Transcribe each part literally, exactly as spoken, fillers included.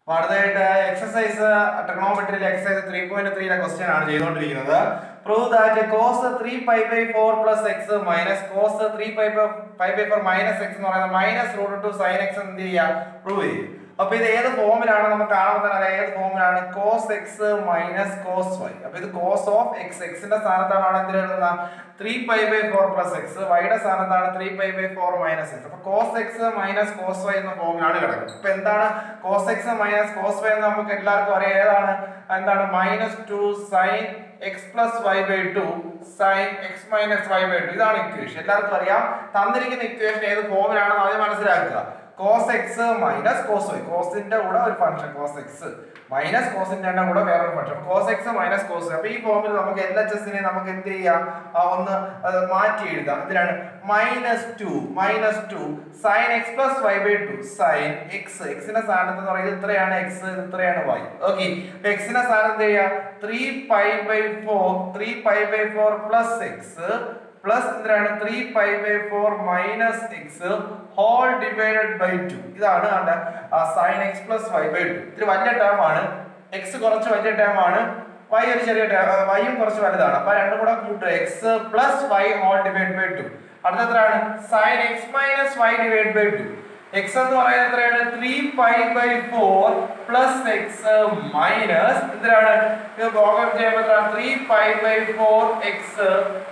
അടുത്തതായിട്ട് എക്സസൈസ് ട്രിഗണോമെട്രിയിൽ exercise three point ത്രീയിലെ ക്വസ്റ്റ്യൻ ആണ് ചെയ്തുകൊണ്ടിരിക്കുന്നത്. Prove that cos three pi by four plus x minus cos three pi by four minus x എന്ന് പറയുന്നത് minus root two sine x എന്ത് ചെയ്യുക പ്രൂവ് ചെയ്യും. അപ്പൊ ഇത് ഏത് ഫോമിലാണ് നമുക്ക് കാണുമ്പോൾ തന്നെ അറിയാം ഏത് ഫോമിലാണ് cos x minus cos y. അപ്പൊ ഇത് കോസ് ഓഫ് എക്സ് എക്സിന്റെ സ്ഥാനത്താണ് എന്തിൽ എഴുതുന്ന three pi by four plus x വൈയുടെ സ്ഥാനത്താണ് three pi by four minus x. അപ്പൊ cos x minus cos y എന്ന ഫോമിലാണ് കിടക്കുന്നത്. അപ്പൊ എന്താണ് cos x minus cos y എന്ന് നമുക്ക് എല്ലാവർക്കും അറിയാം. ഏതാണ് എന്താണ് minus two sine x plus y by two sine x minus y by two. ഇതാണ് ഇക്വേഷൻ, എല്ലാവർക്കും അറിയാം. തന്നിരിക്കുന്ന ഇക്വേഷൻ ഏത് ഫോമിലാണെന്ന് ആദ്യം മനസ്സിലാക്കുക. Cos x minus cos y, കോസിന്റെ കൂടെ ഒരു ഫംഗ്ഷൻ കോസ് എക്സ് മൈനസ് കോസിന്റെ കൂടെ വേറൊരു function cos x minus cos. അപ്പൊ ഈ ഫോമിൽ നമുക്ക് എൽ എച്ച് എസിനെ നമുക്ക് എന്ത് ചെയ്യാം, ഒന്ന് മാറ്റി എഴുതാം. ഇതിലാണ് minus two minus two sine x plus y by two sine x എക്സിന്റെ സ്ഥാനത്ത് എന്ന് പറയുന്നത് ഇത്രയാണ് എക്സ്, ഇത്രയാണ് വൈ. ഓക്കെ, എക്സിന്റെ സ്ഥാനത്ത് എന്ത് ചെയ്യാം three pi by four three pi by four plus x plus എന്താണ് three pi by four minus x whole divided by two. ഇതാണ് sine x plus y by two. ഇത്തിരി വലിയ ടേം ആണ്, എക്സ് കുറച്ച് വലിയ ടേം ആണ്, വൈ ഒരു ചെറിയ ടേം, വൈയും കുറച്ച് വലുതാണ്. അപ്പൊ രണ്ടും കൂടെ കൂട്ടുക x plus y whole divide by two. അടുത്ത എത്രയാണ് sine x minus y divide by two. X എന്ന് പറയുന്നത് എത്രയാണ് three pi by four plus x minus എന്തിനാണ് ഇത് ഭാഗം ചെയ്യുമ്പോൾ three pi by four x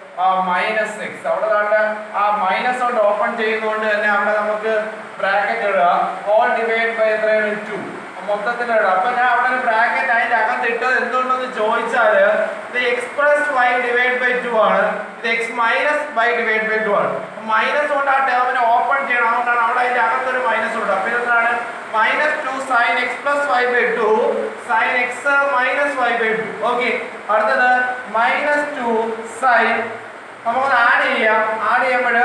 minus x. അവിടെ കണ്ട ആ മൈനസ് കൊണ്ട് ഓപ്പൺ ചെയ്യുന്നതുകൊണ്ട് തന്നെ അവിടെ നമുക്ക് ബ്രാക്കറ്റ് ഇടുക ഹോൾ ഡിവൈഡ് ബൈ എത്രയാണ് ടു മൊത്തത്തിൽ ഇടുക. അപ്പൊ ഞാൻ അവിടെ ഒരു ബ്രാക്കറ്റ് അതിന്റെ അകത്ത് ഇട്ടത് എന്തുകൊണ്ടെന്ന് ചോദിച്ചാല് ഇത് x plus y divide by two ആണ്, ഇത് x minus y divide by two ആണ്. മൈനസ് കൊണ്ട് ആ ടേമിനെ ഓപ്പൺ ചെയ്യണം, അതുകൊണ്ടാണ് അവിടെ അതിന്റെ അകത്തൊരു മൈനസ് ഉണ്ട്. അപ്പൊ ഇതെന്താണ് minus two sine x plus y by two sine x minus y by two. Okay, അടുത്തത് മൈനസ് ടു സൈൻ നമുക്ക് ആഡ് ചെയ്യാം. ആഡ് ചെയ്യുമ്പോൾ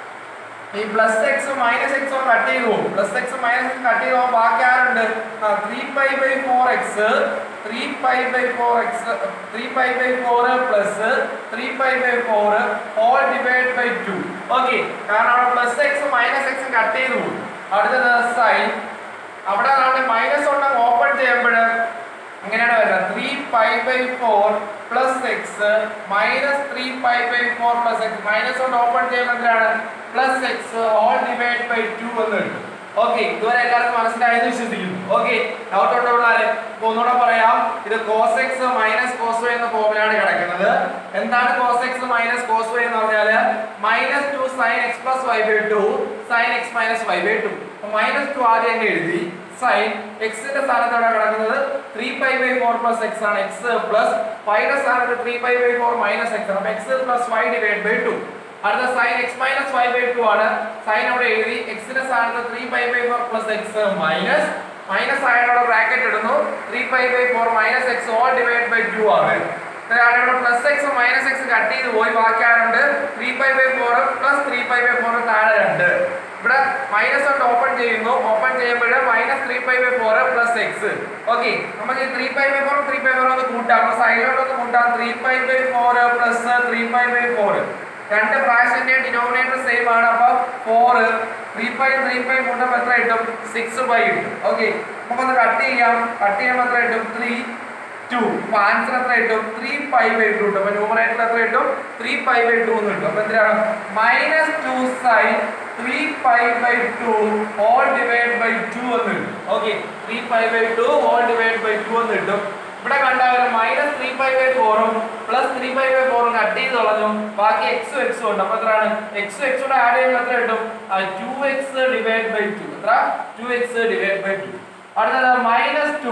ഈ plus x minus x cut ചെയ്ത് പോകും. Plus x minus x cut ചെയ്ത് പോകുമ്പോൾ ബാക്കി ആരുണ്ട് three pi by four x three pi by four x three pi by four plus three pi by four whole divide by two. Okay, കാരണം അവിടെ plus x minus x cut ചെയ്ത് പോകും. അടുത്തത് sign അവിടെ മൈനസ് കൊണ്ട് open ചെയ്യുമ്പോൾ എങ്ങനെയാണ് വരുന്നത് three pi by four plus x minus three pi by four plus x minus കൊണ്ട് ഓപ്പൺ ചെയ്യുമ്പോൾ എന്താണ് plus x whole divide by two എന്ന് കിട്ടും. ഓക്കെ, ഇതുവരെ എല്ലാവർക്കും മനസ്സിലായെന്ന് വിശ്വസിക്കുന്നു. ഓക്കെ, ഡൗട്ട് ഉണ്ടോളാല് ഒന്നുകൂടെ പറയാം. ഇത് cos x minus cos y എന്ന ഫോമിലാണ് കിടക്കുന്നത്. എന്താണ് cos x minus cos y എന്ന് പറഞ്ഞാല് minus two sine x plus y by two sine x minus y by two. Minus two ആദ്യം തന്നെ എഴുതി. സൈൻ എക്സിന്റെ സ്ഥാനത്ത് അവിടെ കിടക്കുന്നത് three pi by four plus x ആണ്, എക്സ് പ്ലസ് വൈയുടെ സ്ഥാനത്ത് three pi by four minus x ആണ്. അപ്പൊ x plus y divide by two. അടുത്ത sign x minus y by two ആണ്. സൈൻ അവിടെ എഴുതി. എക്സിന്റെ സ്ഥാനത്ത് three pi by four plus x minus minus ആയതോടെ ബ്രാക്കറ്റ് ഇടുന്നു three pi by four minus x whole divide by two ആണ്. ഇവിടെ plus x minus x cut ചെയ്ത് പോയി, ബാക്കി ആരുണ്ട് three pi by four plus three pi by four താഴെ രണ്ട്. ഇവിടെ മൈനസ് കൊണ്ട് ഓപ്പൺ ചെയ്യുന്നു, ഓപ്പൺ ചെയ്യുമ്പോൾ minus three pi by four plus x. Okay, നമുക്ക് three pi by four three pi four ഒന്ന് കൂട്ടാം. അപ്പൊ സൈഡിലോട്ട് ഒന്ന് കൂട്ടാം. Three pi by four plus three pi by four രണ്ട് പ്രാവശ്യത്തിന്റെ ഡിനോമിനേറ്റർ സെയിം ആണ്. അപ്പൊ four three pi three pi കൂട്ടുമ്പോൾ എത്ര കിട്ടും സിക്സ് പൈ കിട്ടും. ഓക്കെ, നമുക്കൊന്ന് കട്ട് ചെയ്യാം. കട്ട് ചെയ്യുമ്പോൾ എത്ര കിട്ടും ത്രീ ടു. അപ്പൊ ആൻസർ എത്ര കിട്ടും ത്രീ പൈ ബൈ ടു കിട്ടും. അപ്പൊ ന്യൂമറേറ്റർ എത്ര കിട്ടും ത്രീ പൈ ബൈ ടു എന്ന് കിട്ടും. അപ്പൊ എന്തിനാണ് minus two sine three pi by two whole divide by two എന്ന് കിട്ടും. Okay, three pi by two whole divide by two എന്ന് കിട്ടും. ഇവിടെ കണ്ടാലും മൈനസ് ത്രീ പൈ ബൈ ഫോറും പ്ലസ് ത്രീ പൈ ബൈ ഫോറും കട്ട് ചെയ്ത് കളഞ്ഞു, ബാക്കി എക്സും എക്സും ഉണ്ട്. അപ്പൊ എത്രയാണ് എക്സും എക്സും കൂടെ ആഡ് ചെയ്യുമ്പോൾ എത്ര കിട്ടും two x divide by two. എത്ര two x divide by two. അടുത്തത് മൈനസ് ടു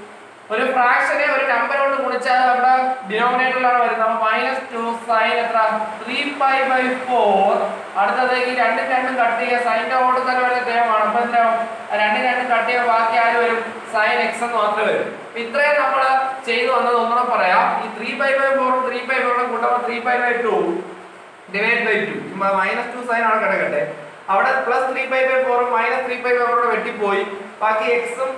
ഒരു ഫ്രാക്ഷനെ ഒരു നമ്പർ കൊണ്ട് ഗുണിച്ചാൽ നമ്മുടെ ഡിനോമിനേറ്ററിലാണ് വരുന്നത്. അപ്പൊ മൈനസ് ടു സൈൻ എത്ര ത്രീ പൈ ബൈ ഫോർ. അടുത്തത് ഈ രണ്ടും രണ്ടും കട്ട് ചെയ്യുക, സൈൻ്റെ ഓർഡർ തന്നെ വരുന്ന ടേമാണ്. അപ്പൊ എന്താ രണ്ടും രണ്ടും കട്ട് ചെയ്യുക, ബാക്കി ആര് വരും സൈൻ എക്സ് എന്ന് മാത്രമേ വരും. ഇത്രയും നമ്മൾ ചെയ്തു വന്നത് ഒന്നുകൂടെ പറയാം. ഈ ത്രീ പൈ ബൈ ഫോറും ത്രീ പൈ ഫോറും കൂട്ടുമ്പോൾ three pi by two divide by two minus two sine ആണ് കിടക്കട്ടെ. അവിടെ പ്ലസ് ത്രീ പൈ ബൈ ഫോറും മൈനസ് ത്രീ പൈ ബൈ ഫോറും വെട്ടിപ്പോയി, ബാക്കി എക്സും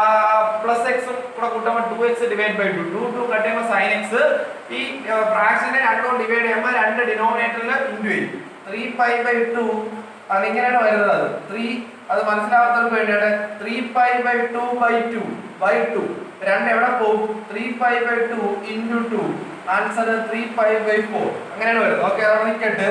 പ്ലസ് എക്സും കൂടെ കൂട്ടുമ്പോൾ two x divide by two. Two two cut ചെയ്യുമ്പോൾ സൈൻ എക്സ്. ഈ ഫ്രാക്ഷനെ രണ്ടും ഡിവൈഡ് ചെയ്യുമ്പോൾ രണ്ട് ഡിനോമിനേറ്ററിൽ ഇൻറ്റു ചെയ്യും. ത്രീ പൈ ബൈ ടു അതിങ്ങനെയാണ് വരുന്നത്. ത്രീ അത് മനസ്സിലാവാത്തവർക്ക് വേണ്ടിയിട്ട് three pi by two by two by two രണ്ട് എവിടെ പോകും three pi by two into two answer three pi by four അങ്ങനെയാണ് വരുന്നത്. ഓക്കെ അവിടെ നിൽക്കട്ടെ.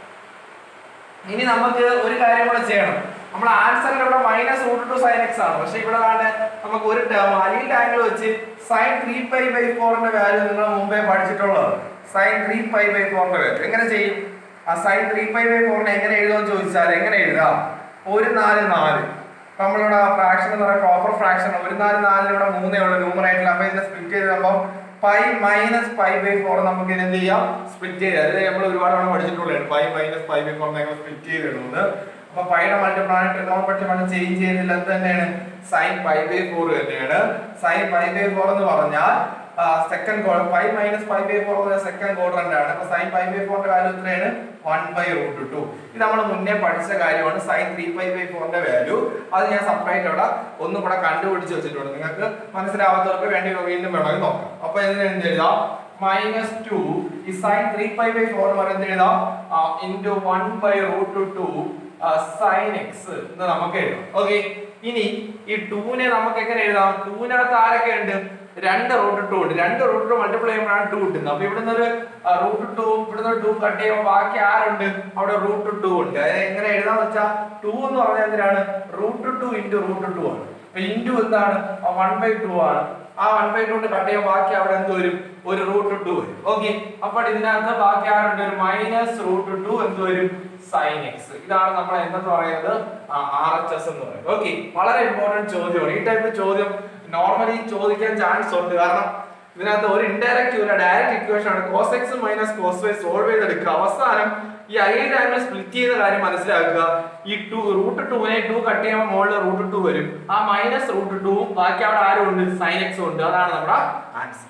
ഇനി നമുക്ക് ഒരു കാര്യം കൂടെ ചെയ്യണം. നമ്മൾ ആൻസറിൽ ഇവിടെ minus root two sine x ആണ്, പക്ഷെ ഇവിടെ നമുക്ക് ഒരു ടേം അലീൻ്റെ ആംഗിൾ വെച്ച് സൈൻ ത്രീ പൈ ബൈ ഫോറിന്റെ വാല്യൂ നിങ്ങൾ മുമ്പേ പഠിച്ചിട്ടുള്ളത്. സൈൻ ത്രീ പൈ ബൈ ഫോറിന്റെ വാല്യൂ എങ്ങനെ ചെയ്യും? ആ സൈൻ ത്രീ പൈ ബൈ ഫോറിനെ എങ്ങനെ എഴുതുമെന്ന് ചോദിച്ചാൽ എങ്ങനെ എഴുതാം? ഒരു നാല് നാല് നമ്മളിവിടെ ഫ്രാക്ഷൻ എന്ന് പറയുന്നത് പ്രോപ്പർ ഫ്രാക്ഷൻ. ഒരു നാല് നാലിന് ഇവിടെ മൂന്നേ ഉള്ളൂ ന്യൂമറേറ്ററിൽ. അപ്പൊ ഇതിനെ സ്പ്ലിറ്റ് ചെയ്തപ്പോൾ pi minus pi by four നമുക്ക് ഇത് എന്ത് ചെയ്യാം? സ്പ്ലിറ്റ് ചെയ്യാം. അത് നമ്മൾ ഒരുപാട് തവണ പഠിച്ചിട്ടുള്ളതാണ്. Pi minus pi by four ഞങ്ങൾ സ്പ്ലിറ്റ് ചെയ്തിടുന്നത്. അപ്പൊ പൈയുടെ മൾട്ടിപ്ലൈ നോൺ ചേഞ്ച് ചെയ്യുന്നില്ല. എന്ത് തന്നെയാണ്? സൈൻ പൈ ബൈ ഫോർ തന്നെയാണ്. സൈൻ പൈ ബൈ ഫോർ എന്ന് പറഞ്ഞാൽ second quadrant. Pi minus pi by four second quadrant ആണ്. അപ്പൊ സൈൻ പൈ ബൈ ഫോറിന്റെ വാല്യൂ എത്രയാണ്? One by root two. ഇത് നമ്മൾ മുന്നേ പഠിച്ച കാര്യമാണ്. സൈൻ ത്രീ പൈ ബൈ ഫോറിന്റെ വാല്യൂ അത് ഞാൻ സെപ്പറേറ്റ് അവിടെ ഒന്നും കൂടെ കണ്ടുപിടിച്ച് വെച്ചിട്ടുണ്ട്. നിങ്ങൾക്ക് മനസ്സിലാവാത്തവർക്ക് വേണ്ടി വീണ്ടും വേണമെങ്കിൽ നോക്കാം. അപ്പൊ ഇതിന് എന്ത് എഴുതാം? മൈനസ് ടു ഈ sine three pi by four എന്ത് എഴുതാം? Into one by root two sine x എന്ന് നമുക്ക് എഴുതാം. ഓക്കെ. ഇനി ഈ ടൂനെ നമുക്ക് എങ്ങനെ എഴുതാം? ടൂവിനകത്ത് ആരൊക്കെ ഉണ്ട്? രണ്ട് റൂട്ട് ടു ഉണ്ട്. രണ്ട് റൂട്ട് ടു മൾട്ടിപ്ലൈ ചെയ്യുമ്പോഴാണ് ടു കിട്ടുന്നത്. അപ്പൊ ഇവിടുന്ന് ഒരു റൂട്ട് ടു ഇവിടുന്ന് ടു കട്ട് ചെയ്യുമ്പോൾ ബാക്കി ആരുണ്ട്? അവിടെ റൂട്ട് ടു ഉണ്ട്. അതായത് എങ്ങനെ എഴുതാന്ന് വെച്ചാൽ ടു എന്ന് പറഞ്ഞാൽ എന്തിനാണ്? Root two into root two ആണ്. അപ്പൊ ഇൻറ്റു എന്താണ്? വൺ ബൈ ടു ആണ്. ആ വൺ ബൈ ടു കൊണ്ട് കട്ട് ചെയ്യുമ്പോൾ ബാക്കി അവിടെ എന്ത് വരും? ഒരു റൂട്ട് ടു വരും. ഓക്കെ. അപ്പോൾ ഇതിനകത്ത് ബാക്കി ആരുണ്ട്? ഒരു മൈനസ് റൂട്ട് ടു എന്ത് വരും? Sine x. ഇതാണ് നമ്മൾ എന്തെന്ന് പറയുന്നത്? ആർ എച്ച് എസ് എന്ന് പറയുന്നത്. ഓക്കെ. വളരെ ഇമ്പോർട്ടന്റ് ചോദ്യമാണ്. ഈ ടൈപ്പ് ചോദ്യം നോർമലി ചോദിക്കാൻ ചാൻസ് ഉണ്ട്. കാരണം ഇതിനകത്ത് ഒരു ഇൻഡയറക്റ്റ് ഇല്ല, ഡയറക്റ്റ് ഇക്വേഷൻ ആണ്. Cos x minus cos y solve ചെയ്തെടുക്കുക. അവസാനം ഈ ഐഡിയ ആംഗിൾ സ്പ്ലിറ്റ് ചെയ്ത കാര്യം മനസ്സിലാക്കുക. ഈ ടു റൂട്ട് ടൂനെ ടു കട്ട് ചെയ്യുമ്പോൾ മുകളിൽ റൂട്ട് ടു വരും. ആ മൈനസ് റൂട്ട് ടൂവും ബാക്കി അവിടെ ആരും ഉണ്ട്? സൈൻ എക്സും ഉണ്ട്. അതാണ് നമ്മുടെ ആൻസർ.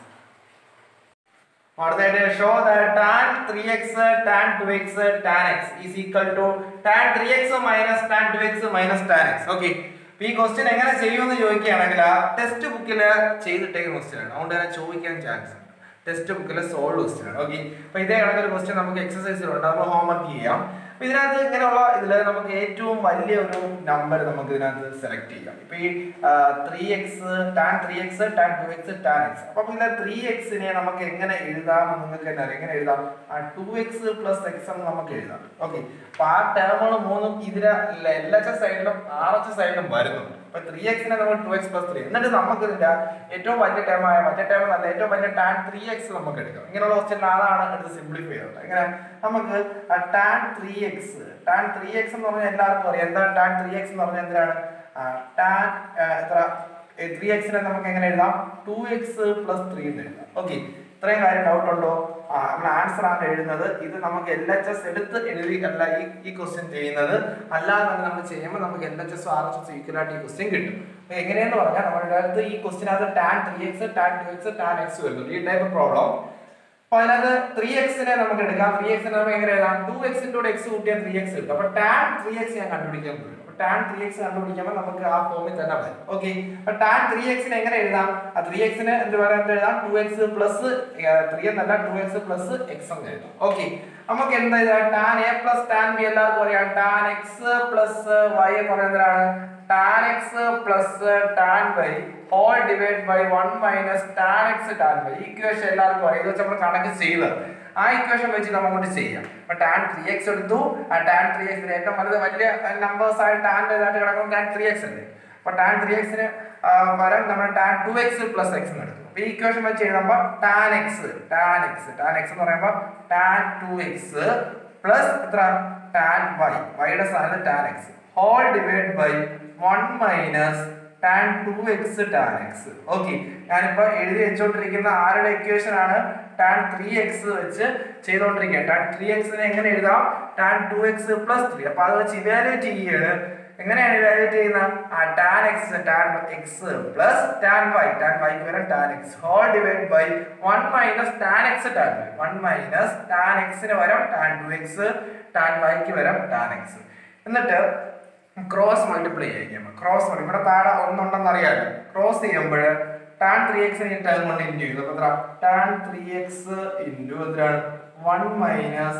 അടുത്തായിട്ട് show that tan three x tan two x tan x is equal to tan three x minus tan two x minus tan x. Okay. ഈ ക്വസ്റ്റ്യൻ എങ്ങനെ ചെയ്യുമെന്ന് ചോദിക്കുകയാണെങ്കിൽ ടെക്സ്റ്റ് ബുക്കിൽ ചെയ്തിട്ടേക്കുന്ന ക്വസ്റ്റ്യൻ ആണ്. അതുകൊണ്ട് തന്നെ ചോദിക്കാൻ ചാൻസ് ഉണ്ട്. ടെക്സ്റ്റ് ബുക്കിലെ സോൾവ് ക്വസ്റ്റ്യൻ ആണ്. ഓക്കെ. അപ്പൊ ഇതേ കണക്കൊരു ക്വസ്റ്റ്യൻ നമുക്ക് എക്സസൈസിലുണ്ട്. നമ്മൾ ഹോംവർക്ക് ചെയ്യാം. അപ്പൊ ഇതിനകത്ത് ഇങ്ങനെയുള്ള ഇതിൽ നമുക്ക് ഏറ്റവും വലിയ ഒരു നമ്പർ നമുക്ക് ഇതിനകത്ത് സെലക്ട് ചെയ്യാം. ഇപ്പൊ ഈ three x tan three x tan two x tan x. അപ്പൊ ഇതിലെ ത്രീ എക്സിനെ നമുക്ക് എങ്ങനെ എഴുതാമെന്ന് നിങ്ങൾക്ക് തന്നെ അറിയാം. എങ്ങനെ എഴുതാം? ആ ടു എക്സ് പ്ലസ് എക്സ് എന്ന് നമുക്ക് എഴുതാം. ഓക്കെ. അപ്പൊ ആ ടേമുകൾ മൂന്നും ഇതിലെ എൽ എച്ച് സൈഡിലും ആർ എച്ച് സൈഡിലും വരുന്നുണ്ട്. അപ്പൊ ത്രീ എക്സിനെ നമ്മൾ ടു എക്സ് പ്ലസ് ത്രീ എന്നിട്ട് നമുക്ക് ഇതിന്റെ ഏറ്റവും വലിയ ടേമായ മറ്റേ ടേം നല്ല ഏറ്റവും വലിയ ടാൻ ത്രീ എക്സ് നമുക്ക് എടുക്കാം. ഇങ്ങനെയുള്ള ക്വസ്റ്റ്യൻ അതാണ് എടുത്ത് സിംപ്ലിഫൈ ചെയ്യുന്നത്. എങ്ങനെ നമുക്ക് tan three x tan three x എന്ന് പറഞ്ഞാൽ എല്ലാവർക്കും അറിയാം. എന്താണ് ടാൻ ത്രീ എക്സ് എന്ന് പറഞ്ഞാൽ? എന്തിനാണ്? ടാൻ എത്ര ത്രീ എക്സിനെ നമുക്ക് എങ്ങനെ എഴുതാം? ടു എക്സ് പ്ലസ് ത്രീ എന്ന് എഴുതാം. ഓക്കെ. ഇത്രയും കാര്യം ഡൗട്ട് ഉണ്ടോ? ആ നമ്മൾ ആൻസർ ആണ് എഴുതുന്നത്. ഇത് നമുക്ക് എൽ എച്ച് എസ് എടുത്ത് എഴുതി അല്ല ഈ ഈ ക്വസ്റ്റ്യൻ ചെയ്യുന്നത്. അല്ലാതെ തന്നെ നമ്മൾ ചെയ്യുമ്പോൾ നമുക്ക് L H S R H S equal ആയിട്ട് ഈ ക്വസ്റ്റ്യൻ കിട്ടും. എങ്ങനെയെന്ന് പറഞ്ഞാൽ നമ്മുടെ അടുത്ത് ഈ ക്വസ്റ്റ്യനകത്ത് tan three x tan two x tan x വരുന്നുണ്ട്. ഈ ടൈപ്പ് പ്രോബ്ലം. അപ്പൊ അതിനകത്ത് ത്രീ എക്സിനെ നമുക്ക് എടുക്കാം. ത്രീ എക്സിനെ നമുക്ക് എങ്ങനെ എഴുതാം? ടു എക്സിന്റെ എക്സ് കൂട്ടിയാൽ ത്രീ എക്സ് കിട്ടും. അപ്പൊ ടാൻ ത്രീ എക്സ് ഞാൻ കണ്ടുപിടിക്കാൻ പറ്റും. ടാൻ ത്രീ എക്സ് കണ്ടുപിടിക്കുമ്പോൾ നമുക്ക് ആ ഫോമിൽ തന്നെ വരും. ഓക്കെ. അപ്പൊ ടാൻ ത്രീ എക്സിനെ എങ്ങനെ എഴുതാം? ആ ത്രീ എക്സിന് എന്ത് പറയാൻ എഴുതാം? ടു എക്സ് പ്ലസ് ത്രീ എന്നല്ല ടു എക്സ് പ്ലസ് എക്സ് എന്ന് എഴുതാം. ഓക്കെ. നമുക്ക് എന്താ എഴുതാം? Tan A plus tan B എല്ലാവർക്കും അറിയാം. ടാൻ എക്സ് പ്ലസ് വൈ എന്ന് പറയുന്നത് എന്താണ്? Tan x plus tan y whole divide by one minus tan x tan y. ഈ ഇക്വേഷൻ എല്ലാവർക്കും അറിയാം. ഇത് വെച്ച് നമ്മൾ കണക്ക് ചെയ്തത്. ആ ഇക്വേഷൻ വെച്ച് നമ്മൾ കൊണ്ട് ചെയ്യാം. അപ്പൊ ടാൻ ത്രീ എക്സ് എടുത്തു. ആ ടാൻ ത്രീ എക്സിന് ഏറ്റവും വലുത് വലിയ നമ്പേഴ്സ് ആയിട്ട് ടാൻ ഏതായിട്ട് കിടക്കും? ടാൻ ത്രീ എക്സ് അല്ലേ. അപ്പൊ ടാൻ ത്രീ എക്സിന് പകരം നമ്മൾ tan two x plus x എന്ന് എടുക്കും. അപ്പൊ ഈ ഇക്വേഷൻ വെച്ച് എഴുതുമ്പോൾ tan x tan x tan x എന്ന് പറയുമ്പോൾ ടാൻ ടു എക്സ് പ്ലസ് എത്ര? ടാൻ വൈ വൈയുടെ സ്ഥാനത്ത് tan x whole divide by one minus tan two x tan x. Okay. ഞാനിപ്പോ എഴുതി വെച്ചോണ്ടിരിക്കുന്ന ആരുടെ ഇക്വേഷൻ ആണ്? ടാൻ ത്രീ എക്സ് വെച്ച് ചെയ്തോണ്ടിരിക്കുക. ടാൻ ത്രീ എക്സിനെ എങ്ങനെ എഴുതാം? Tan two x plus three. അപ്പൊ അത് വെച്ച് ഇവാലുവേറ്റ് ചെയ്യാണ്. എങ്ങനെയാണ് ഇവാലുവേറ്റ് ചെയ്യുന്നത്? ആ tan x tan x plus tan y tan വൈക്ക് വരാം tan x whole divide by one minus tan x tan y one minus tan എക്സിന് വരാം ടാൻ ടു എക്സ് ടാൻ വൈക്ക് വരാം ടാൻ എക്സ്. എന്നിട്ട് ക്രോസ് മൾട്ടിപ്ലൈ ചെയ്യാം. ക്രോസ് ഇവിടെ താഴെ ഒന്നുണ്ടെന്ന് അറിയാലോ. ക്രോസ് ചെയ്യുമ്പോൾ ടാൻ ത്രീ എക്സിന് ഈ ടേം കൊണ്ട് ഇൻറ്റു ചെയ്തു. അപ്പൊ എത്ര? ടാൻ ത്രീ എക്സ് ഇൻറ്റു എത്രയാണ്? One minus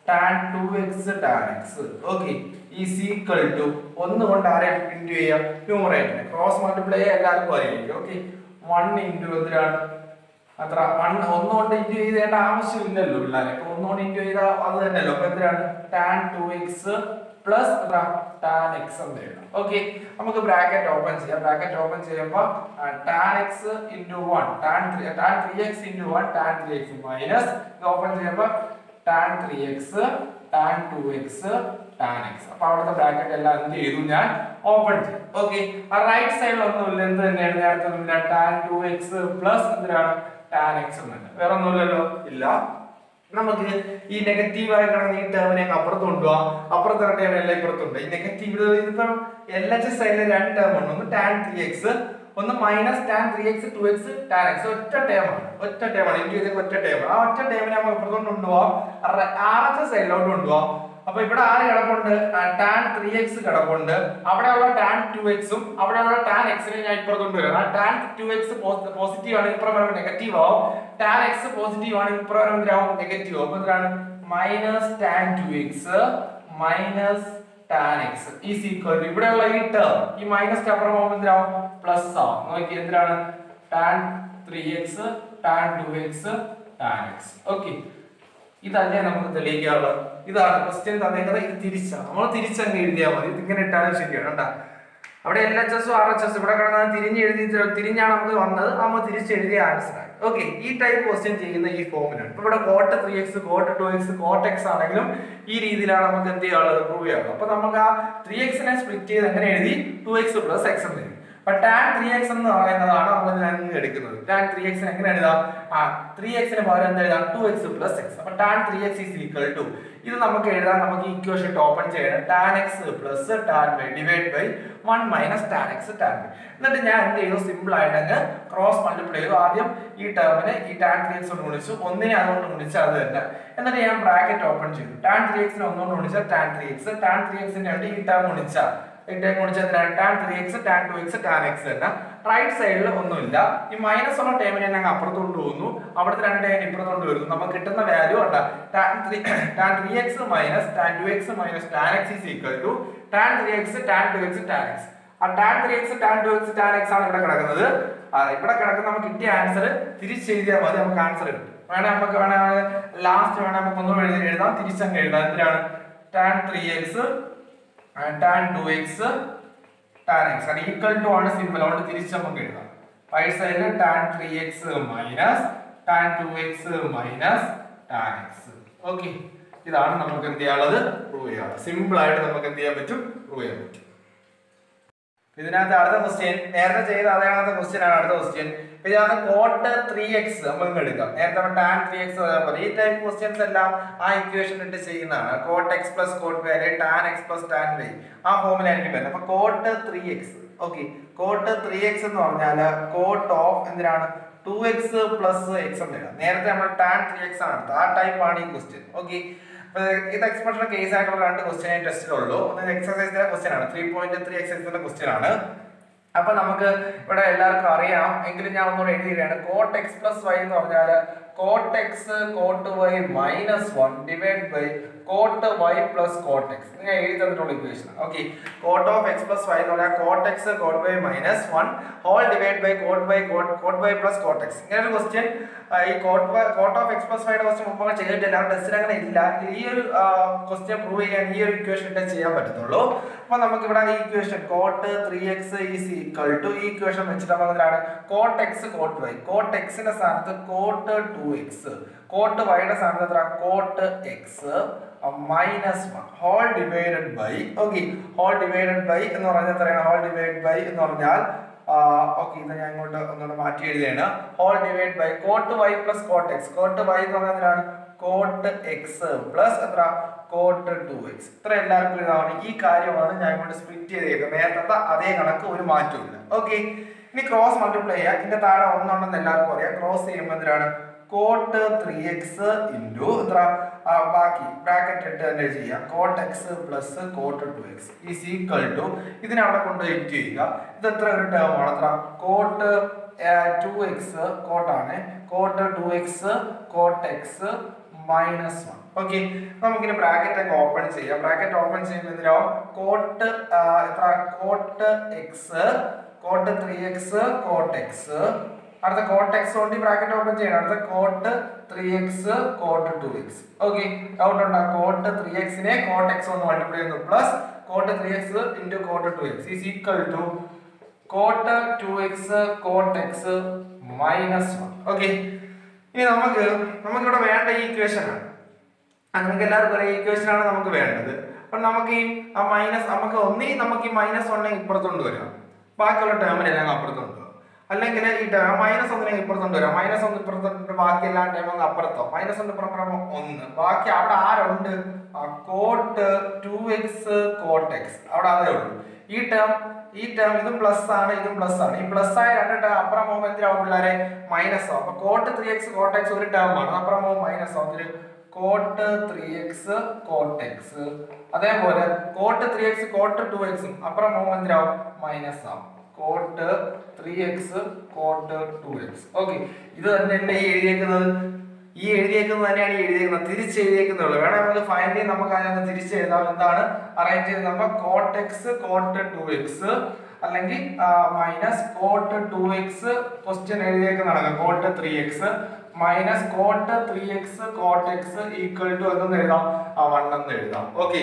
tan two x tan x. Okay, is equal to ഒന്ന് കൊണ്ട് ആരെ ഇൻറ്റു ചെയ്യാം? ന്യൂമറേറ്റർ. ക്രോസ് മൾട്ടിപ്ലൈ എല്ലാവർക്കും അറിയാം. ഓക്കെ, വൺ ഇൻറ്റു എന്തിനാണ് അത്ര വൺ ഒന്ന് കൊണ്ട് ഇൻറ്റു ചെയ്തേണ്ട ആവശ്യമില്ലല്ലോ പിള്ളേരെ. അപ്പൊ ഒന്നുകൊണ്ട് ഇൻറ്റു ചെയ്താൽ അത് തന്നെയല്ലോ. അപ്പൊ എന്തിനാണ് tan two x plus tan x എന്ന് എഴുതാം. ഓക്കെ, നമുക്ക് ബ്രാക്കറ്റ് ഓപ്പൺ ചെയ്യാം. ബ്രാക്കറ്റ് ഓപ്പൺ ചെയ്യുമ്പോൾ tan x into one tan tan three x into one tan three x minus ഇത് ഓപ്പൺ ചെയ്യുമ്പോൾ tan three x tan two x tan x. അപ്പൊ അവിടുത്തെ bracket എല്ലാം എന്ത് ചെയ്തു ഞാൻ ഓപ്പൺ ചെയ്തു. ഓക്കെ, ആ റൈറ്റ് സൈഡിൽ ഒന്നുമില്ല, എന്ത് തന്നെയാണ് നേരത്തെ ഒന്നുമില്ല tan ടു എക്സ് പ്ലസ് എന്തിനാണ് tan x എന്നുണ്ട്. വേറെ ഒന്നുമില്ലല്ലോ, ഇല്ല. നമുക്ക് ഈ നെഗറ്റീവ് ആയി കിടന്ന ഈ ടേമിനെ അപ്പുറത്ത് കൊണ്ടുപോവാം. അപ്പുറത്തെ ടേം എല്ലാം ഇപ്പുറത്തുണ്ട്. ഈ നെഗറ്റീവ് ഇതിപ്പം എൽ എച്ച് സൈഡിൽ രണ്ട് ടേം ഉണ്ട്. ഒന്ന് tan ത്രീ എക്സ്, ഒന്ന് minus tan three x two x tan x. ഒറ്റ ടേമാണ്, ഒറ്റ ടേമാണ് ഇൻറ്റു ചെയ്ത ഒറ്റ ടേമാണ്. ആ ഒറ്റ ടേമിനെ നമുക്ക് ഇപ്പുറത്തോട്ട് കൊണ്ടുപോവാം, ആറത്തെ സൈഡിലോട്ട് കൊണ്ടുപോവാം. അപ്പൊ ഇവിടെ ആര് കിടപ്പുണ്ട്? tan ത്രീ എക്സ് കിടപ്പുണ്ട്. അവിടെയുള്ള tan ടു എക്സും അവിടെയുള്ള tan x നെ ഞാൻ ഇപ്പുറത്ത് കൊണ്ടുവരാം. ആ tan ടു എക്സ് പോസിറ്റീവ് ആണ്, ഇപ്പുറം വരുമ്പോൾ നെഗറ്റീവ് ആവും. tan x പോസിറ്റീവ് ആണ്, ഇപ്പുറം വരുമ്പോൾ എന്തിനാവും? നെഗറ്റീവ് ആവും. അപ്പൊ എന്താണ് minus tan two x minus tan x is equal to ഇവിടെയുള്ള ഈ ടേം ഈ മൈനസ് അപ്പുറം പോകുമ്പോൾ എന്തിനാവും? പ്ലസ് ആവും. നോക്കി എന്തിനാണ്? tan three x tan two x tan x. Okay, ഇതല്ലേ നമുക്ക് തെളിയിക്കാനുള്ളത്. ഇതാണ് ക്വസ്റ്റ്യൻ തന്നേക്കുന്നത്. ഇത് തിരിച്ചാണ്, നമ്മൾ തിരിച്ചങ്ങ് എഴുതിയാൽ മതി. ഇതിങ്ങനെ ഇട്ടാലും ശരിയാണ് കേട്ടാ. അവിടെ എൽ എച്ച് എസും ആർ എച്ച് എസ് ഇവിടെ കിടന്നാൽ തിരിഞ്ഞ് എഴുതി തിരിഞ്ഞാണ് നമുക്ക് വന്നത്, നമ്മൾ തിരിച്ചെഴുതിയ ആൻസർ ആണ്. ഓക്കെ, ഈ ടൈപ്പ് ക്വസ്റ്റ്യൻ ചെയ്യുന്ന ഈ ഫോമിലാണ്. ഇപ്പൊ ഇവിടെ cot three x cot two x cot x ആണെങ്കിലും ഈ രീതിയിലാണ് നമുക്ക് എന്ത് ചെയ്യാനുള്ളത്? പ്രൂവ് ചെയ്യാനുള്ളത്. അപ്പൊ നമുക്ക് ആ ത്രീ എക്സിനെ സ്പ്ലിറ്റ് ചെയ്ത് എങ്ങനെ എഴുതി? ടു എക്സ് പ്ലസ് എക്സ് എന്ന് എഴുതി. അപ്പൊ tan ത്രീ എക്സ് എന്ന് പറയുന്നതാണ് നമ്മൾ ഇതിനകത്ത് എടുക്കുന്നത്. tan ത്രീ എക്സിനെ എങ്ങനെ എഴുതാം? ആ ത്രീ എക്സിന് പകരം എന്താ എഴുതാം? Two x plus x. അപ്പൊ tan three x is equal to ഇത് നമുക്ക് എഴുതാൻ നമുക്ക് ഇക്വേഷൻ ഓപ്പൺ ചെയ്യണം. tan x plus tan y divide by one minus tan x tan y. എന്നിട്ട് ഞാൻ എന്ത് ചെയ്തു? സിമ്പിൾ ആയിട്ട് അങ്ങ് ക്രോസ് മൾട്ടിപ്ലൈ ചെയ്തു. ആദ്യം ഈ ടേമിനെ ഈ tan ത്രീ എക്സ് കൊണ്ട് ഗുണിച്ചു, ഒന്നിനെ അതുകൊണ്ട് ഗുണിച്ചാൽ അത് തന്നെ. എന്നിട്ട് ഞാൻ ബ്രാക്കറ്റ് ഓപ്പൺ ചെയ്തു. tan ത്രീ എക്സിനെ ഒന്നുകൊണ്ട് ഗുണിച്ചാൽ tan three x tan three എക്സിന്റെ വേണ്ടി ഈ ടേം ഗുണിച്ചാൽ tan three x tan two x tan x തന്നെ. റൈറ്റ് സൈഡിൽ ഒന്നുമില്ല. ഈ മൈനസ് ഉള്ള ടേമിനെ ഞങ്ങൾ അപ്പുറത്ത് കൊണ്ടുപോകുന്നു, അവിടുത്തെ രണ്ട് ടേമിനെ ഇപ്പുറത്ത് കൊണ്ടുവരുന്നു. നമുക്ക് കിട്ടുന്ന വാല്യൂ ഉണ്ട് tan three x minus tan two x minus tan x is equal to tan three x tan two x tan x. ആ tan three x tan two x tan x ആണ് ഇവിടെ കിടക്കുന്നത്. ഇവിടെ കിടക്കുന്ന നമുക്ക് കിട്ടിയ ആൻസർ തിരിച്ചെഴുതിയാൽ മതി, നമുക്ക് ആൻസർ കിട്ടും. വേണേ നമുക്ക് വേണേ ലാസ്റ്റ് വേണേ നമുക്ക് ഒന്നും എഴുതി എഴുതാം, തിരിച്ചങ്ങ് എഴുതാം. എന്തിനാണ്? tan three x tan two x tan x ആണ് ഈക്വൽ ടു ആണ്, സിമ്പിൾ ആണ്, തിരിച്ച് നമുക്ക് എഴുതാം. റൈറ്റ് സൈഡിൽ tan three x minus tan two x minus tan x. Okay, ഇതാണ് നമുക്ക് എന്ത് ചെയ്യാനുള്ളത്? പ്രൂവ് ചെയ്യാനുള്ളത്. സിമ്പിൾ ആയിട്ട് നമുക്ക് എന്ത് ചെയ്യാൻ പറ്റും? പ്രൂവ് ചെയ്യാൻ പറ്റും. ഇതിനകത്ത് അടുത്ത ക്വസ്റ്റ്യൻ നേരത്തെ ചെയ്ത അതേ ക്വസ്റ്റ്യൻ ആണ് അടുത്ത ക്വസ്റ്റ്യൻ. ഇതിനകത്ത് കോട്ട് ത്രീ എക്സ് നമുക്ക് എടുക്കാം. നേരത്തെ tan ത്രീ എക്സ് അതേപോലെ ഈ ടൈപ്പ് ക്വസ്റ്റ്യൻസ് എല്ലാം ആ ഇക്വേഷൻ ഇട്ട് ചെയ്യുന്നതാണ്. Cot x plus cot y അല്ലെങ്കിൽ tan x plus tan y ആ ഫോമിലായിരിക്കും വരുന്നത്. അപ്പൊ cot three x. Okay, cot three x എന്ന് പറഞ്ഞാൽ കോട്ട് ഓഫ് എന്തിനാണ്? ടു എക്സ് പ്ലസ് എക്സ് എന്ന് എഴുതാം. നേരത്തെ നമ്മൾ tan ത്രീ എക്സ് ആണ്, ആ ടൈപ്പ് ആണ് ഈ ക്വസ്റ്റ്യൻ. ഓക്കെ, ഇത് എക്സ്പ്രഷൻ കേസ് ആയിട്ടുള്ള രണ്ട് ക്വസ്റ്റ്യൻ ടെസ്റ്റിലുള്ളൂ. ഒന്ന് എക്സസൈസിന്റെ ക്വസ്റ്റ്യൻ ആണ്, ത്രീ പോയിന്റ് ത്രീ എക്സസൈസിന്റെ ക്വസ്റ്റ്യൻ ആണ്. അപ്പൊ നമുക്ക് ഇവിടെ എല്ലാവർക്കും അറിയാം, എങ്കിലും ഞാൻ ഒന്നുകൂടെ എഴുതിയാണ്. കോട്ട് എക്സ് പ്ലസ് വൈ എന്ന് പറഞ്ഞാൽ cot x cot y minus one divide by cot y plus cot x. ഞാൻ എഴുതി തന്നിട്ടുള്ള equation. Okay, cot of x plus y എന്ന് പറഞ്ഞാൽ cot x cot y minus one whole divide by cot y cot y plus cot x. ഇങ്ങനെ ഒരു question ഈ cot cot of x plus വൈയുടെ question മുമ്പ് ചെയ്തിട്ടില്ല, ടെസ്റ്റിൽ അങ്ങനെ ഇല്ല. ഈ ഒരു ക്വസ്റ്റ്യൻ പ്രൂവ് ചെയ്യാൻ ഈ ഒരു ഇക്വേഷൻ ഇട്ടേ ചെയ്യാൻ പറ്റത്തുള്ളൂ. അപ്പൊ നമുക്ക് ഇവിടെ ഈ equation cot three x is equal to ഈ ഇക്വേഷൻ വെച്ചിട്ട് നമുക്ക് എന്താണ്? Cot x cot y, cot എക്സിന്റെ സ്ഥാനത്ത് കോട്ട് ടു എക്സ്, കോട്ട് വൈയുടെ സ്ഥാനത്ത് എത്ര? Cot x minus one whole divided by. Okay, whole divided by എന്ന് പറഞ്ഞാൽ എത്രയാണ്? ഹോൾ ഡിവൈഡ് ബൈ എന്ന് പറഞ്ഞാൽ ഓക്കെ, ഇത് ഞാൻ ഇങ്ങോട്ട് ഒന്നുകൂടെ മാറ്റി എഴുതിയാണ്. Whole divide by cot y plus cot x. Cot y എന്ന് പറഞ്ഞാൽ എന്താണ്? കോട്ട് എക്സ് പ്ലസ് എത്ര? Cot two x. ഇത്ര എല്ലാവർക്കും ഇതാണ്. ഈ കാര്യമാണ് ഞാൻ ഇങ്ങോട്ട് സ്പ്ലിറ്റ് ചെയ്തേക്കുന്നത്. നേരത്തെ അതേ കണക്ക് ഒരു മാറ്റമില്ല. ഓക്കെ, ഇനി ക്രോസ് മൾട്ടിപ്ലൈ ചെയ്യാം. ഇതിന്റെ താഴെ ഒന്നുണ്ടെന്ന് എല്ലാവർക്കും അറിയാം. ക്രോസ് ചെയ്യുമ്പോൾ എന്തിനാണ്? കോട്ട് ത്രീ എക്സ് ഇൻറ്റു എത്ര? ബാക്കി ബ്രാക്കറ്റ് ഇട്ട് തന്നെ ചെയ്യാം. Cot x plus cot two x is equal to ഇതിനെ അവിടെ കൊണ്ട് എറ്റ് ചെയ്യുക. ഇത് എത്ര ഒരു ടേം ആണ്? എത്ര? കോട്ട് ടു എക്സ് കോട്ടാണ്, cot two x cot x minus one. Okay, നമുക്കിനി ബ്രാക്കറ്റ് ഒക്കെ ഓപ്പൺ ചെയ്യാം. ബ്രാക്കറ്റ് ഓപ്പൺ ചെയ്യുന്നതിനോ കോട്ട് എത്ര cot x cot three x cot x, അടുത്ത കോട്ട് എക്സ് കൊണ്ട് ബ്രാക്കറ്റ് ഓപ്പൺ ചെയ്യണം. അടുത്ത cot three x cot two x. Okay, doubt ഉണ്ടോ? കോട്ട് ത്രീ എക്സിനെ കോട്ട് എക്സ് കൊണ്ട് മൾട്ടിപ്ലൈ ചെയ്യുന്നു plus cot three x into cot two x is equal to coat two x cot x minus one. Okay, ഇനി നമുക്ക് നമുക്കിവിടെ വേണ്ട ഈ equation ആണ്. നമുക്ക് എല്ലാവർക്കും അറിയാം ഇക്വേഷൻ ആണ് നമുക്ക് വേണ്ടത്. അപ്പൊ നമുക്ക് ഈ ആ മൈനസ് നമുക്ക് ഒന്നീ നമുക്ക് ഈ മൈനസ് ഒന്നെ ഇപ്പുറത്തോണ്ട് വരാം, ബാക്കിയുള്ള ടേമിനെല്ലാം അപ്പുറത്തോണ്ട് വരാം. അല്ലെങ്കിൽ ഈ ടേം മൈനസ് ഒന്നിനെ ഇപ്പുറത്തോണ്ട് വരാം, മൈനസ് ഒന്ന് ഇപ്പുറത്തോണ്ട് ബാക്കി എല്ലാ ടേമും അങ്ങ് അപ്പുറത്തോ. മൈനസ് ഒന്ന് ഇപ്പുറം ഒന്ന്, ബാക്കി അവിടെ ആരുണ്ട്? Cot two x cot x അവിടെ അതേ ഉള്ളൂ. ഈ ടേം ഈ ടേം ഇതും പ്ലസ് ആണ് ഇതും പ്ലസ് ആണ്. ഈ പ്ലസ് ആയ രണ്ട് ടേം അപ്പുറം പോകുമ്പോൾ എന്തിനാവും പിള്ളേരെ? മൈനസ് ആവും. അപ്പൊ cot three x cot x ഒരു ടേം ആണ്, അപ്പുറം പോകുമ്പോൾ മൈനസ് ആവും. Cot three x cot x, അതേപോലെ cot three x cot two എക്സും അപ്പുറം പോകുമ്പോൾ എന്തിനാവും? മൈനസ് ആവും. Cot three x cot two x. Okay, ഇത് തന്നെയല്ലേ ഈ എഴുതിയേക്കുന്നത്? ഈ എഴുതിയേക്കുന്നത് തന്നെയാണ് ഈ എഴുതിയേക്കുന്നത്, തിരിച്ച് എഴുതിയേക്കുന്നുള്ളൂ. വേണം നമുക്ക് ഫൈനലി നമുക്ക് അതിനകത്ത് തിരിച്ച് എഴുതാം. എന്താണ് അറേഞ്ച് ചെയ്ത് നമ്മൾ cot x cot two x അല്ലെങ്കിൽ minus cot two x question എഴുതിയേക്കുന്നതാണ് cot three x minus cot three x cot x equal to എന്ന് എഴുതാം, ആ വൺ എന്ന് എഴുതാം. ഓക്കെ,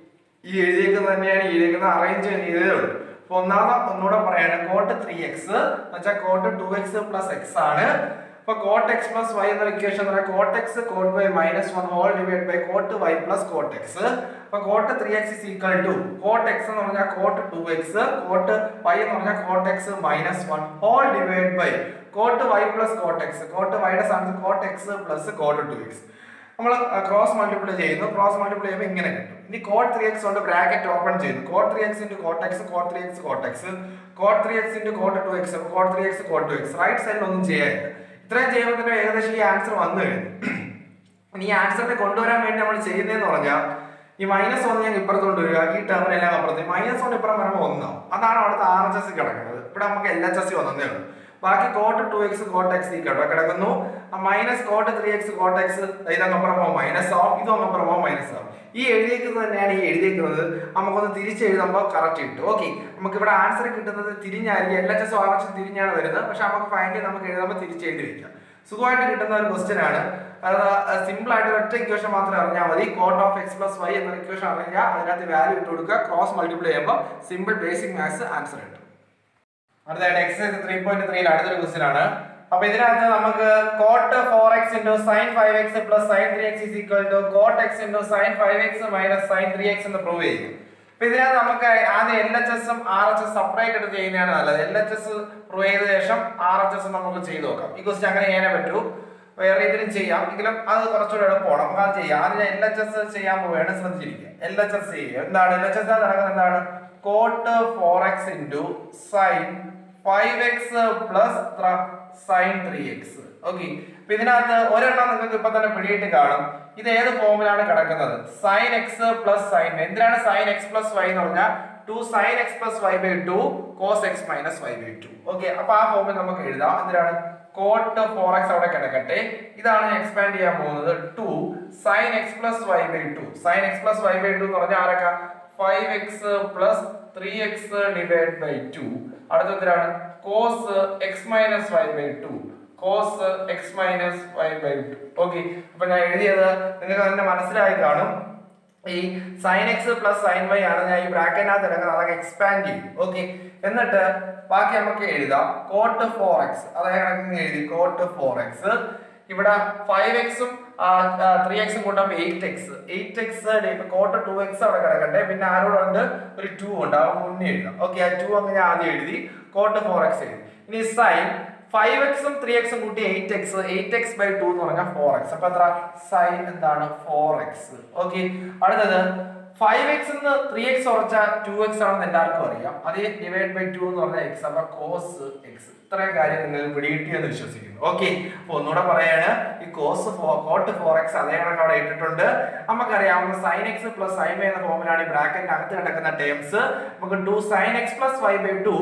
ഈ എഴുതിയേക്കുന്നത് തന്നെയാണ് ഈ എഴുതിയേക്കുന്നത്, അറേഞ്ച് ചെയ്തേ ഉള്ളൂ. അപ്പൊ ഒന്നാമത് ഒന്നുകൂടെ പറയാണ്, കോട്ട് ത്രീ എക്സ് വെച്ചാൽ cot two x plus x ആണ്. അപ്പൊ കോട്ട് എക്സ് പ്ലസ് വൈ എന്ന ഇക്വേഷൻ എന്ന് പറഞ്ഞാൽ cot x cot y minus one whole divide by cot y plus cot x. അപ്പൊ cot three x is equal to cot x എന്ന് പറഞ്ഞാൽ cot two x, cot y എന്ന് പറഞ്ഞാൽ cot x minus one whole divide by cot y plus cot x. Cot വൈയുടെ സ്ഥാനത്ത് coat x plus cot two x. നമ്മൾ cross multiply ചെയ്യുന്നു, cross multiply ചെയ്യുമ്പോൾ ഇങ്ങനെ കിട്ടും. ഇനി കോട്ട് ത്രീ എക്സ് കൊണ്ട് ബ്രാക്കറ്റ് ഓപ്പൺ ചെയ്യുന്നു. Cot three x into cot x cot three x cot x cot three x into cot two x cot three x cot two x. Right സൈഡിൽ ഒന്നും ചെയ്യാനില്ല. ഇത്രയും ചെയ്യുമ്പോൾ തന്നെ ഏകദേശം ഈ ആൻസർ വന്നു കഴിഞ്ഞു. ഇനി ഈ ആൻസറിനെ കൊണ്ടുവരാൻ വേണ്ടി നമ്മൾ ചെയ്യുന്നതെന്ന് പറഞ്ഞാൽ ഈ മൈനസ് ഒന്ന് ഞാൻ ഇപ്പുറത്തോണ്ട് വരിക, ഈ ടേമിനെല്ലാം അപ്പുറത്ത് മൈനസ് ഒന്ന് ഇപ്പുറം വരുമ്പോൾ ഒന്നാവും. അതാണ് അവിടുത്തെ ആർ എച്ച് എസ് കിടക്കുന്നത്. ഇവിടെ നമുക്ക് എൽ എച്ച് എസ് വന്നതേ ഉള്ളൂ. ബാക്കി cot two x cot x ഇവിടെ കിടക്കുന്നു. Minus cot three x cot x ഇതങ്ങപ്പുറമോ മൈനസ് ആവും, ഇതും അങ്ങപ്പുറമോ മൈനസ് ആവും. ഈ എഴുതിയേക്കുന്നത് തന്നെയാണ് ഈ എഴുതിയേക്കുന്നത്. നമുക്കൊന്ന് തിരിച്ചെഴുതുമ്പോൾ കറക്റ്റ് കിട്ടും. ഓക്കെ, നമുക്ക് ഇവിടെ ആൻസർ കിട്ടുന്നത് തിരിഞ്ഞായിരിക്കും, L H S R H S തിരിഞ്ഞാണ് വരുന്നത്. പക്ഷെ നമുക്ക് ഫൈനലി നമുക്ക് എഴുതുമ്പോൾ തിരിച്ചെഴുതി വെക്കാം. സുഖമായിട്ട് കിട്ടുന്ന ഒരു ക്വസ്റ്റ്യൻ ആണ്. അത് സിമ്പിൾ ആയിട്ട് ഒറ്റ ഇക്വേഷൻ മാത്രം അറിഞ്ഞാൽ മതി. Cot of x plus y എന്ന ഇക്വേഷൻ അറിഞ്ഞാൽ അതിനകത്ത് വാല്യൂ ഇട്ട് കൊടുക്കുക, ക്രോസ് മൾട്ടിപ്ലൈ ചെയ്യുമ്പോൾ സിമ്പിൾ ബേസിക് മാത്സ് ആൻസർ കിട്ടും. അടുത്തതായിട്ട് എക്സസൈസ് ത്രീ പോയിന്റ് ത്രീയിൽ അടുത്തൊരു ക്വസ്റ്റ്യൻ ആണ്. അപ്പൊ ഇതിനകത്ത് നമുക്ക് cot four x into sine five x plus sine three x is equal to cot x into sine five x minus sine three x എന്ന് prove ചെയ്യും. അപ്പൊ ഇതിനകത്ത് നമുക്ക് ആദ്യം എൽ എച്ച് എസും ആർ എച്ച് എസ് സെപ്പറേറ്റ് എടുത്ത് ചെയ്യുന്നതാണ് നല്ലത്. എൽ എച്ച് എസ് പ്രൂവ് ചെയ്ത ശേഷം ആർ എച്ച് എസ് നമുക്ക് ചെയ്ത് നോക്കാം. ഈ ക്വസ്റ്റ്യൻ അങ്ങനെ ചെയ്യാനേ പറ്റൂ, വേറെ ഇതിലും ചെയ്യാം, എങ്കിലും അത് കുറച്ചുകൂടെ എളുപ്പമാണ്. നമുക്ക് അത് ചെയ്യാം. ആദ്യം എൽ എച്ച് എസ് ചെയ്യാൻ പോവുകയാണ്, ശ്രദ്ധിച്ചിരിക്കുക. എൽ എച്ച് എസ് ചെയ്യുക. എന്താണ് എൽ എച്ച് എസ് നടക്കുന്നത്? എന്താണ് cot four x into sine five x plus sine three x. Okay, അപ്പൊ ഇതിനകത്ത് ഒരെണ്ണം നിങ്ങൾക്ക് ഇപ്പൊ തന്നെ പിടിയിട്ട് കാണും. ഇത് ഏത് ഫോമിലാണ് കിടക്കുന്നത്? Sine x plus sine. എന്തിനാണ് സൈൻ എക്സ് പ്ലസ് വൈ എന്ന് പറഞ്ഞാൽ two sine x plus y by two cos x minus y by two. Okay, അപ്പൊ ആ ഫോമിൽ നമുക്ക് എഴുതാം. എന്തിനാണ് കോട്ട് ഫോർ എക്സ് അവിടെ കിടക്കട്ടെ. ഇതാണ് എക്സ്പാൻഡ് ചെയ്യാൻ പോകുന്നത്. Two sine x plus y by two. Sine x plus y by two എന്ന് പറഞ്ഞാൽ ആരൊക്കെ? Five x plus three x divide by two. അടുത്തതിലാണ് cos x minus y by two. Cos x minus y by two. Okay, അപ്പൊ ഞാൻ എഴുതിയത് നിങ്ങൾക്ക് അതിന്റെ മനസ്സിലായി കാണും. ഈ sine x plus sine y ആണ് ഞാൻ ഈ ബ്രാക്കറ്റിനകത്ത് എടുക്കുന്നത്. അതൊക്കെ എക്സ്പാൻഡ് ചെയ്യും. ഓക്കെ, എന്നിട്ട് ബാക്കി നമുക്ക് എഴുതാം കോട്ട് ഫോർ എക്സ്. അതായത് എഴുതി കോട്ട് ഫോർ എക്സ്. ഇവിടെ ഫൈവ് എക്സും ത്രീ എക്സും കൂട്ടുമ്പോൾ eight x. Eight x cot two x അവിടെ കിടക്കട്ടെ. പിന്നെ ആരോടുണ്ട്? ഒരു ടു ഉണ്ട്, അവൻ മുന്നേ എഴുതാം. ഓക്കെ, ആ ടു അങ്ങ് ഞാൻ ആദ്യം എഴുതി. കോട്ട് ഫോർ എക്സ് എഴുതി. ഇനി സൈൻ ഫൈവ് എക്സും ത്രീ എക്സും കൂട്ടി eight x. Eight x by two എന്ന് പറഞ്ഞാൽ ഫോർ എക്സ്. അപ്പൊ എത്ര? സൈൻ എന്താണ്? Four x. ഓക്കെ, അടുത്തത് ഫൈവ് എക്സ് എന്ന് ത്രീ എക്സ് ഉറച്ചാൽ ടു എക്സ് ആണെന്ന് എല്ലാവർക്കും അറിയാം. അത് ഡിവൈഡ് ബൈ ടു എന്ന് പറഞ്ഞാൽ എക്സ്. അപ്പൊ കോസ് എക്സ്. ഇത്രയും കാര്യം നിങ്ങൾ പിടികിട്ടിയെന്ന് വിശ്വസിക്കുന്നു. ഓക്കെ, അപ്പൊ ഒന്നുകൂടെ പറയാണ്, ഈ കോസ് കോട്ട് ഫോർ എക്സ് അതേ കണക്ക് അവിടെ ഇട്ടിട്ടുണ്ട്. നമുക്കറിയാവുന്ന sine x plus sine y എന്ന ഫോമിലാണ് ഈ ബ്രാക്കറ്റിന് അകത്ത് കിടക്കുന്ന ടേംസ്. നമുക്ക് two sine x plus y by two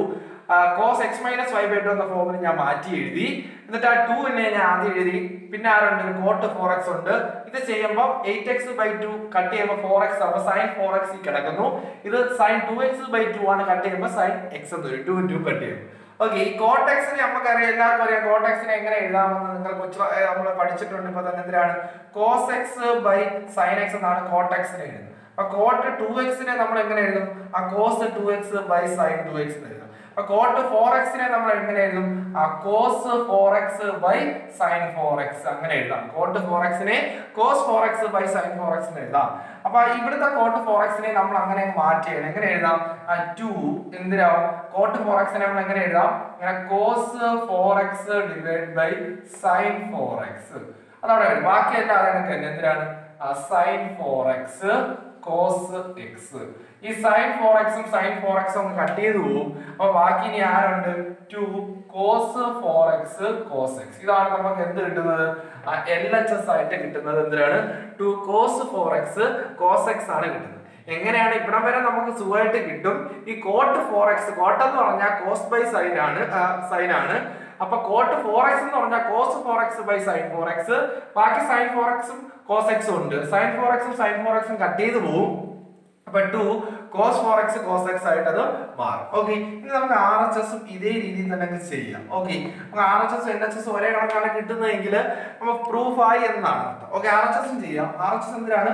cos x minus five by two എന്ന ഫോമിൽ ഞാൻ മാറ്റി എഴുതി. എന്നിട്ട് ആ ടു എന്നെ ഞാൻ ആദ്യം എഴുതി. പിന്നെ ആരുണ്ട്? കോട്ട് ഫോർ എക്സ് ഉണ്ട്. ഇത് ചെയ്യുമ്പോൾ eight x by two cut ചെയ്യുമ്പോൾ ഫോർ എക്സ് ആവുമ്പോൾ സൈൻ ഫോർ എക്സ് കിടക്കുന്നു. ഇത് sine two x by two ആണ് കട്ട് ചെയ്യുമ്പോൾ സൈൻ എക്സ് എന്ന് വരും. ടു ടു കട്ട് ചെയ്യും. ഓക്കെ, ഈ കോട്ടെക്സിനെ നമുക്കറിയാം, എല്ലാവർക്കും അറിയാം കോട്ടെക്സിനെ എങ്ങനെ എഴുതാമെന്ന് നിങ്ങൾ കൊച്ചു നമ്മൾ പഠിച്ചിട്ടുണ്ട്. ഇപ്പൊ തന്നെ എന്തിനാണ് cos x by sine x എന്നാണ് കോട്ടെക്സിനെ എഴുതുന്നത്. അപ്പൊ കോട്ട് ടു എക്സിനെ നമ്മൾ എങ്ങനെ എഴുതും? ആ cos two x by sine two x എഴുതും. അപ്പൊ കോട്ട് ഫോർ എക്സിനെ നമ്മൾ എങ്ങനെ എഴുതും? ആ cos four x by sine four x അങ്ങനെ എഴുതാം. കോട്ട് ഫോർ എക്സിനെ cos four x by sine four x എഴുതാം. അപ്പൊ ഇവിടുത്തെ കോട്ട് ഫോർ എക്സിനെ നമ്മൾ അങ്ങനെ മാറ്റി എഴുതാം. എങ്ങനെ എഴുതാം? ടു എന്തിനാവും? കോട്ട് ഫോർ എക്സിനെ നമ്മൾ എങ്ങനെ എഴുതാം? ഇങ്ങനെ cos four x divide by sine four x അതവിടെ വരും. ബാക്കി എല്ലാം അതിനൊക്കെ എന്തിനാണ്? Sine four x cos x. ഈ സൈൻ ഫോർ എക്സും സൈൻ ഫോർ എക്സും ഒന്ന് കട്ട് ചെയ്ത് പോകും. അപ്പൊ ബാക്കി ഇനി ആരുണ്ട്? Two cos four x cos x. ഇതാണ് നമുക്ക് എന്ത് കിട്ടുന്നത്? എൽ എച്ച് എസ് ആയിട്ട് കിട്ടുന്നത്. എന്തിനാണ്? Two cos four x cos x ആണ് കിട്ടുന്നത്. എങ്ങനെയാണ്? ഇവിടം വരെ നമുക്ക് സുഖമായിട്ട് കിട്ടും. ഈ കോട്ട് ഫോർ എക്സ്, കോട്ട് എന്ന് പറഞ്ഞാൽ കോസ് ബൈ സൈൻ ആണ്, സൈൻ ആണ്. അപ്പൊ കോട്ട് ഫോർ എക്സ് എന്ന് പറഞ്ഞാൽ cos four x by sine four x. ബാക്കി സൈൻ ഫോർ എക്സും കോസ് എക്സും ഉണ്ട്. സൈൻ ഫോർ എക്സും സൈൻ ഫോർ എക്സും കട്ട് ചെയ്ത് പോകും. അപ്പൊ two cos four x cos x ആയിട്ട് അത് മാറും. ഓക്കെ, ഇനി നമുക്ക് ആർ എച്ച് എസും ഇതേ രീതിയിൽ തന്നെ ചെയ്യാം. ഓക്കെ, നമുക്ക് R H S N H S ഒരേ കണക്കാണ് കിട്ടുന്നതെങ്കിൽ നമുക്ക് പ്രൂഫ് ആയി എന്നാണ് അർത്ഥം. ഓക്കെ, ആർ എച്ച് എസും ചെയ്യാം. ആർ എച്ച് എസ് എന്തിനാണ്?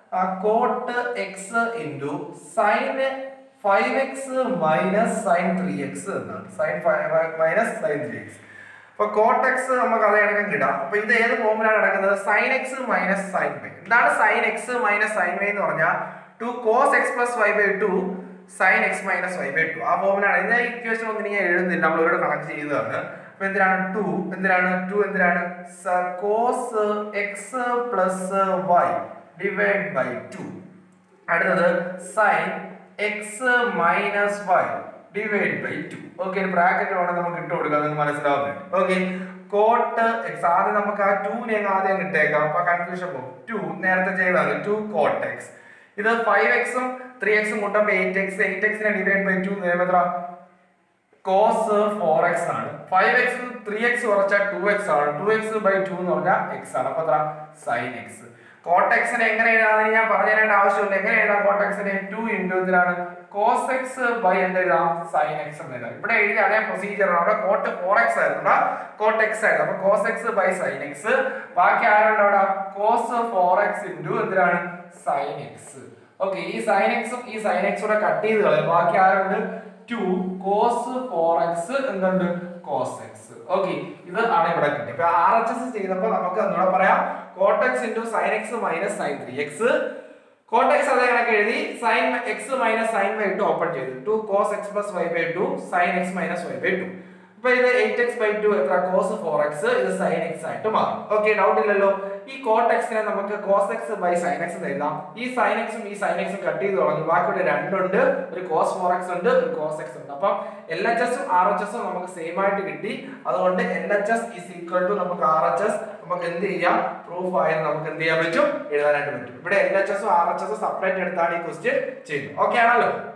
Cot x into sine five x minus sine three x എന്നാണ്. Sine minus sine three x. അപ്പൊ കോട്ട് എക്സ് നമുക്ക് അതേ കണക്കും കിട്ടാം. അപ്പൊ ഇത് ഏത് ഫോമിലാണ് കിടക്കുന്നത്? Sine x minus sine y. എന്താണ് sine x minus sine y എന്ന് പറഞ്ഞാൽ two cos x plus y by two sine x minus y by two. ആ ഫോമിലാണ്. ഇതിന്റെ ഇക്വേഷൻ ഒന്നും ഞാൻ എഴുതുന്നില്ല, നമ്മൾ ഇവിടെ കണക്ട് ചെയ്തതാണ്. അപ്പൊ എന്തിനാണ് ടു എന്തിനാണ് ടു എന്തിനാണ് cos x plus y divide by two. അടുത്തത് sine x minus y divide by two. Okay, bracket വേണം നമുക്ക് ഇട്ട് കൊടുക്കാം, നിങ്ങൾക്ക് മനസ്സിലാവുന്നുണ്ട്. ഓക്കെ, കോട്ട് എക്സ് ആദ്യം നമുക്ക് ആ ടൂനെ ആദ്യം കിട്ടേക്കാം. അപ്പൊ കൺഫ്യൂഷൻ പോകും. ടു നേരത്തെ ചെയ്താണ് ടു കോട്ട് എക്സ്. ഇത് ഫൈവ് എക്സും ത്രീ എക്സും കൂട്ടുമ്പോൾ എയ്റ്റ് എക്സ്. എയ്റ്റ് എക്സിനെ ഡിവൈഡ് ബൈ ടു എത്ര? കോസ് ഫോർ എക്സ് ആണ്. ഫൈവ് എക്സ് ത്രീ എക്സ് കുറച്ചാൽ ടു എക്സ് ആണ്. ടു എക്സ് ബൈ ടു എന്ന് പറഞ്ഞാൽ എക്സ് ആണ്. അപ്പൊ എത്ര? Sign X. കോട്ടെക്സിനെ എങ്ങനെ എഴുതാമെന്ന് ഞാൻ പറഞ്ഞു തരേണ്ട ആവശ്യമില്ല. എങ്ങനെ എഴുതാം കോട്ടെക്സിനെ? ടു ഇൻറ്റു ഇതിലാണ് കോസ് എക്സ് ബൈ എന്ത് എഴുതാം? സൈൻ എക്സ് എന്ന് എഴുതാം. ഇവിടെ എഴുതി അതേ പ്രൊസീജിയർ ആണ്. അവിടെ കോട്ട് ഫോർ എക്സ് ആയിരുന്നു, കോട്ട് എക്സ് ആയിരുന്നു. അപ്പൊ cos x by sine x. ബാക്കി ആരുണ്ട് അവിടെ? കോസ് ഫോർ എക്സ് ഇൻറ്റു എന്തിനാണ്? Sine x. ഓക്കെ, ഈ സൈൻ എക്സും ഈ സൈൻ എക്സും കൂടെ കട്ട് ചെയ്ത് കളയും. ബാക്കി ആരുണ്ട്? ടു കോസ് ഫോർ എക്സ് എന്തുണ്ട്? Cos x. ഓക്കെ, ഇത് ആണ് ഇവിടെ കിട്ടിയത്. ഇപ്പൊ ആർ എച്ച് എസ് ചെയ്തപ്പോൾ നമുക്ക് ഒന്നുകൂടെ പറയാം. Cot x into sine x minus sine three x. Cot x അതേ കണക്ക് എഴുതി. Sine x minus sine y two open ചെയ്തു. Two cos x plus y by two sine x minus y by two. അപ്പൊ ഇത് eight x by two എത്ര? Cos four x. ഇത് sine x ആയിട്ട് മാറും. ഓക്കെ, ഡൗട്ട് ഇല്ലല്ലോ. ഈ cot എക്സിനെ നമുക്ക് cos x by sine x എഴുതാം. ഈ സൈൻ എക്സും ഈ സൈൻ എക്സും കട്ട് ചെയ്ത് തുടങ്ങി. ബാക്കി ഇവിടെ രണ്ടുണ്ട്, ഒരു കോസ് ഫോർ എക്സ് ഉണ്ട്, ഒരു കോസ് എക്സ് ഉണ്ട്. അപ്പം എൽ എച്ച് എസും ആർ എച്ച് എസും നമുക്ക് സെയിം ആയിട്ട് കിട്ടി. അതുകൊണ്ട് L H S is equal to നമുക്ക് ആർ എച്ച് എസ് നമുക്ക് എന്ത് ചെയ്യാം? പ്രൂഫ് ആയത് നമുക്ക് എന്ത് ചെയ്യാൻ പറ്റും? എഴുതാനായിട്ട് പറ്റും. ഇവിടെ എൽ എച്ച് എസും ആർ എച്ച് എസും സെപ്പറേറ്റ് എടുത്താണ് ഈ ക്വസ്റ്റ്യൻ ചെയ്യുന്നത്. ഓക്കെ ആണല്ലോ?